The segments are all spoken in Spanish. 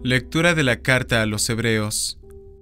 Lectura de la carta a los Hebreos.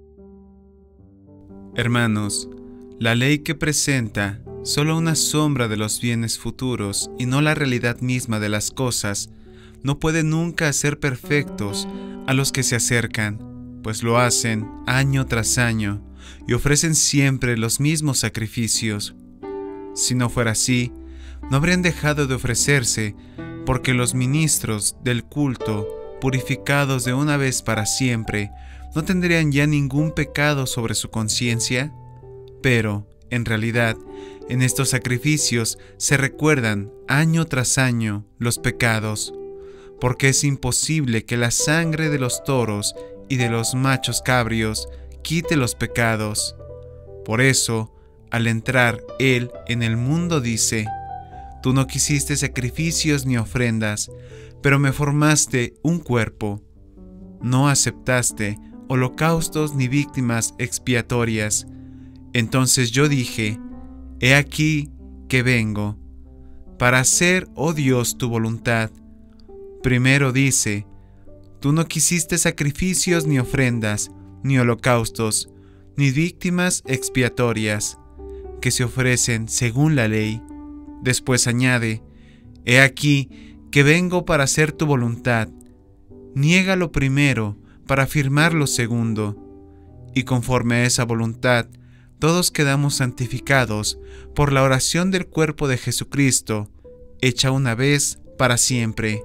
Hermanos, la ley que presenta solo una sombra de los bienes futuros y no la realidad misma de las cosas, no puede nunca hacer perfectos a los que se acercan, pues lo hacen año tras año y ofrecen siempre los mismos sacrificios. Si no fuera así, no habrían dejado de ofrecerse, porque los ministros del culto, purificados de una vez para siempre, no tendrían ya ningún pecado sobre su conciencia. Pero, en realidad, en estos sacrificios se recuerdan año tras año los pecados, porque es imposible que la sangre de los toros y de los machos cabrios quite los pecados. Por eso, al entrar Él en el mundo dice: Tú no quisiste sacrificios ni ofrendas, pero me formaste un cuerpo. No aceptaste holocaustos ni víctimas expiatorias. Entonces yo dije: He aquí que vengo, para hacer, oh Dios, tu voluntad. Primero dice: Tú no quisiste sacrificios ni ofrendas, ni holocaustos, ni víctimas expiatorias, que se ofrecen según la ley. Después añade: He aquí que vengo para hacer tu voluntad. Niega lo primero para afirmar lo segundo. Y conforme a esa voluntad, todos quedamos santificados por la oración del cuerpo de Jesucristo, hecha una vez para siempre.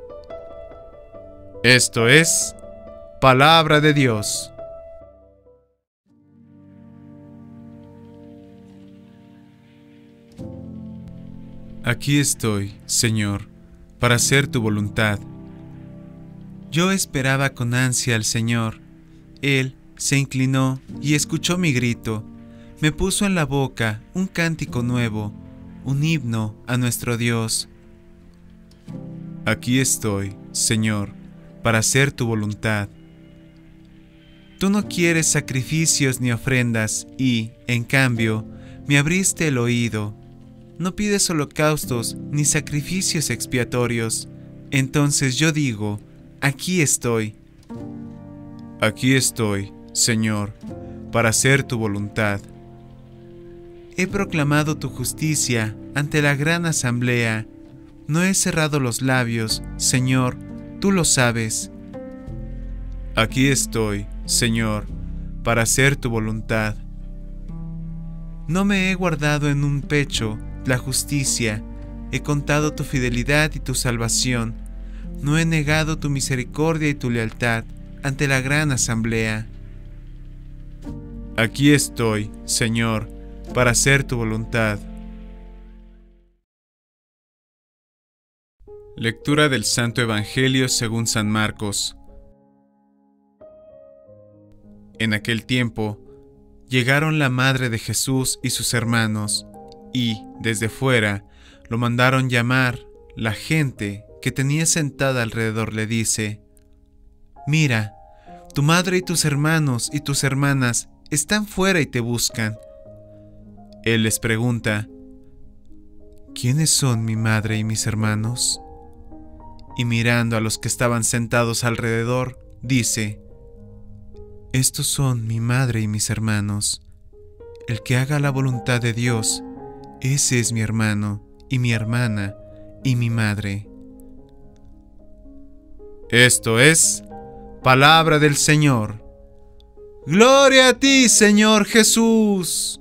Esto es Palabra de Dios. Aquí estoy, Señor, para hacer tu voluntad. Yo esperaba con ansia al Señor. Él se inclinó y escuchó mi grito. Me puso en la boca un cántico nuevo, un himno a nuestro Dios. Aquí estoy, Señor, para hacer tu voluntad. Tú no quieres sacrificios ni ofrendas y, en cambio, me abriste el oído. No pides holocaustos ni sacrificios expiatorios. Entonces yo digo: Aquí estoy. Aquí estoy, Señor, para hacer tu voluntad. He proclamado tu justicia ante la gran asamblea. No he cerrado los labios, Señor, tú lo sabes. Aquí estoy, Señor, para hacer tu voluntad. No me he guardado en un pecho la justicia, he contado tu fidelidad y tu salvación. No he negado tu misericordia y tu lealtad ante la gran asamblea. Aquí estoy, Señor, para hacer tu voluntad. Lectura del Santo Evangelio según San Marcos. En aquel tiempo, llegaron la madre de Jesús y sus hermanos, y, desde fuera, lo mandaron llamar. La gente que tenía sentada alrededor le dice: Mira, tu madre y tus hermanos y tus hermanas están fuera y te buscan. Él les pregunta: ¿Quiénes son mi madre y mis hermanos? Y mirando a los que estaban sentados alrededor, dice: Estos son mi madre y mis hermanos. El que haga la voluntad de Dios, ese es mi hermano y mi hermana y mi madre. Esto es Palabra del Señor. ¡Gloria a ti, Señor Jesús!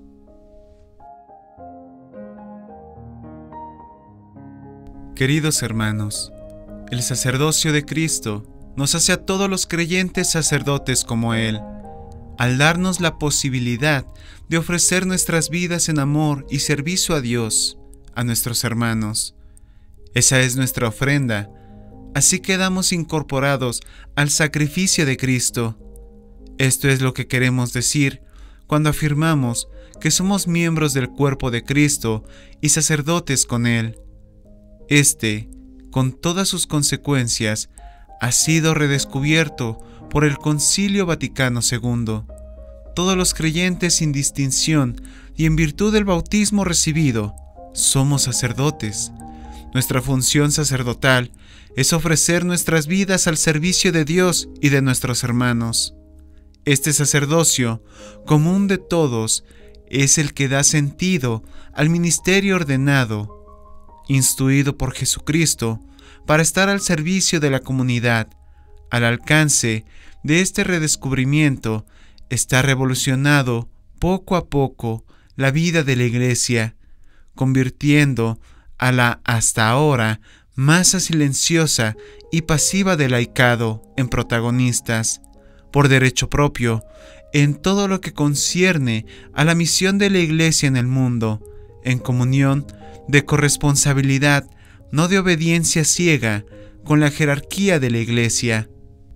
Queridos hermanos, el sacerdocio de Cristo nos hace a todos los creyentes sacerdotes como Él, al darnos la posibilidad de ofrecer nuestras vidas en amor y servicio a Dios, a nuestros hermanos. Esa es nuestra ofrenda. Así quedamos incorporados al sacrificio de Cristo. Esto es lo que queremos decir cuando afirmamos que somos miembros del cuerpo de Cristo y sacerdotes con Él. Este, con todas sus consecuencias, ha sido redescubierto por el Concilio Vaticano II. Todos los creyentes sin distinción y en virtud del bautismo recibido, somos sacerdotes. Nuestra función sacerdotal es ofrecer nuestras vidas al servicio de Dios y de nuestros hermanos. Este sacerdocio, común de todos, es el que da sentido al ministerio ordenado, instruido por Jesucristo, para estar al servicio de la comunidad. Al alcance de este redescubrimiento está revolucionado poco a poco la vida de la Iglesia, convirtiendo a la hasta ahora masa silenciosa y pasiva del laicado en protagonistas, por derecho propio, en todo lo que concierne a la misión de la Iglesia en el mundo, en comunión de corresponsabilidad, no de obediencia ciega, con la jerarquía de la Iglesia.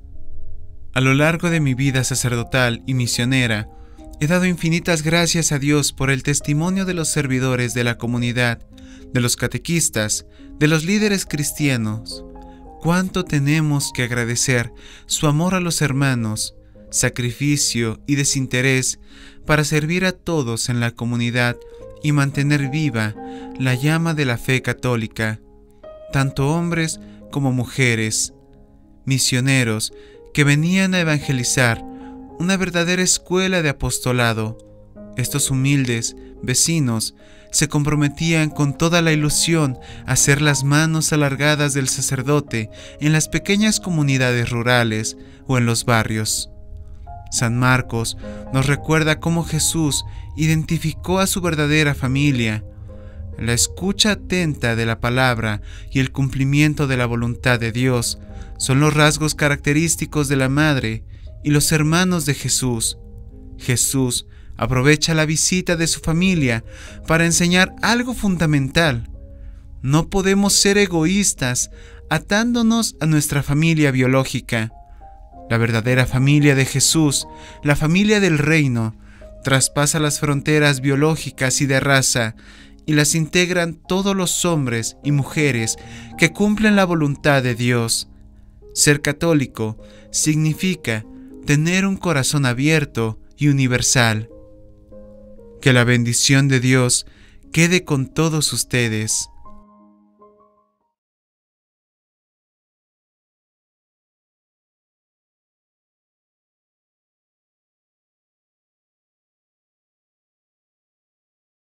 A lo largo de mi vida sacerdotal y misionera, he dado infinitas gracias a Dios por el testimonio de los servidores de la comunidad, de los catequistas, de los líderes cristianos. Cuánto tenemos que agradecer su amor a los hermanos, sacrificio y desinterés para servir a todos en la comunidad y mantener viva la llama de la fe católica, tanto hombres como mujeres, misioneros que venían a evangelizar, una verdadera escuela de apostolado. Estos humildes vecinos se comprometían con toda la ilusión a ser las manos alargadas del sacerdote en las pequeñas comunidades rurales o en los barrios. San Marcos nos recuerda cómo Jesús identificó a su verdadera familia. La escucha atenta de la palabra y el cumplimiento de la voluntad de Dios son los rasgos característicos de la madre y los hermanos de Jesús. Jesús aprovecha la visita de su familia para enseñar algo fundamental. No podemos ser egoístas atándonos a nuestra familia biológica. La verdadera familia de Jesús, la familia del reino, traspasa las fronteras biológicas y de raza y las integran todos los hombres y mujeres que cumplen la voluntad de Dios. Ser católico significa tener un corazón abierto y universal. Que la bendición de Dios quede con todos ustedes.